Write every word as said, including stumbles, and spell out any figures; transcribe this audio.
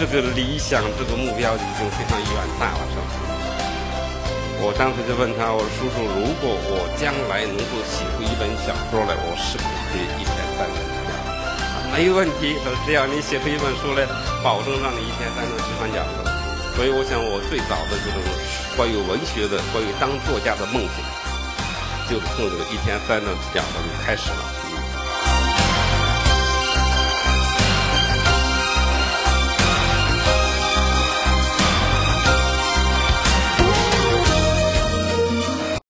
这个理想，这个目标已经非常远大了，是吧？我当时就问他，我说叔叔，如果我将来能够写出一本小说来，我是不是可以一天三顿吃饺子？没问题，说只要你写出一本书来，保证让你一天三顿吃饭饺子。所以我想，我最早的这种关于文学的、关于当作家的梦想，就是从这个一天三顿吃饺子就开始了。